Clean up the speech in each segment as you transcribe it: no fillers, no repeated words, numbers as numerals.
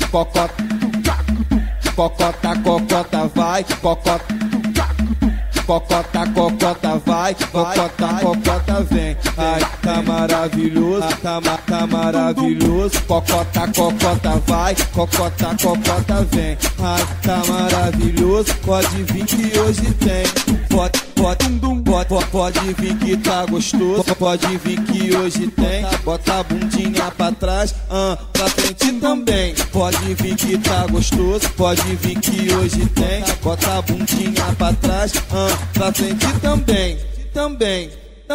cocota, cocota, cocota, vai, cocota, cocota, cocota, vai, cocota, cocota, vem. Ai, tá maravilhoso, tá maravilhoso. Cocota, cocota, vai, cocota, cocota, vem. Ai, tá maravilhoso, pode vir que hoje tem. Pode vir que tá gostoso, pode vir que hoje tem. Bota a bundinha pra trás, pra frente também. Pode vir que tá gostoso, pode vir que hoje tem. Bota a bundinha pra trás, pra frente também. Também.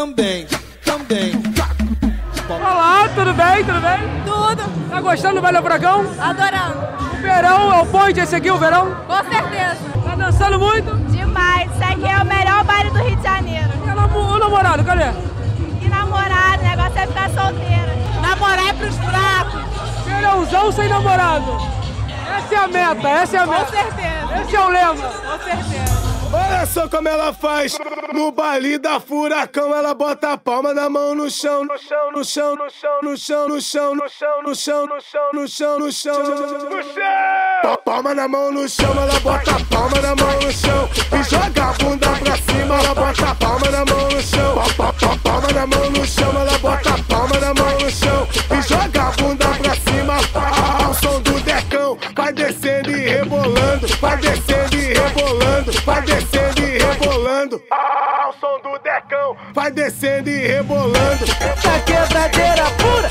Olá, tudo bem? Tudo bem? Tudo. Tá gostando do Baile Furacão? Adorando. O verão é o point esse aqui, o verão? Com certeza. Tá dançando muito? Demais. Isso aqui é o melhor baile do Rio de Janeiro. E o namorado, cadê? E namorado, o negócio é ficar solteira. Namorar é pros fracos. Verãozão sem namorado. Essa é a meta, essa é a meta. Com certeza. Esse é o lema. Com certeza. Olha só como ela faz no baile da Furacão. Ela bota a palma da mão no chão, no chão, no chão, no chão, no chão, no chão, no chão, no chão, no chão, no chão, no chão, no chão. Palma na mão no chão, ela bota a palma na mão no chão e joga a bunda pra cima. Ela bota a palma na mão no chão, palma na mão no chão, ela bota a palma na mão no chão e joga a bunda pra cima. Ao som do decão, vai descendo e rebolando, vai descendo e rebolando, vai descendo e rebolando. Ao som do decão, vai descendo e rebolando. Tá quebradeira pura.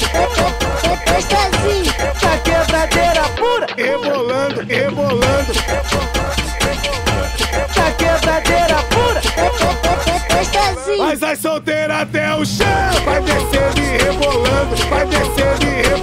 Tá quebradeira pura. Rebolando, rebolando. Tá quebradeira pura. Mas vai solteira até o chão. Vai descendo e rebolando, vai descendo e rebolando.